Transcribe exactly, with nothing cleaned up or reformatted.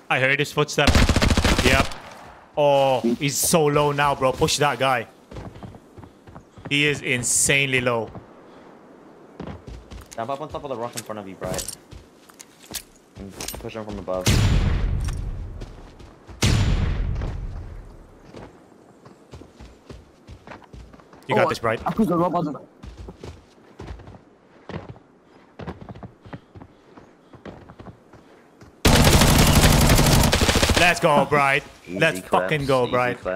I heard his footstep. Yep. Oh, he's so low now, bro. Push that guy. He is insanely low. Jump up on top of the rock in front of you, Bright. And push him from above. You got Oh, this, Bright. Aku gak apa-apa. Let's go, Bright. Let's Easy fucking claps, go, easy Bright. claps.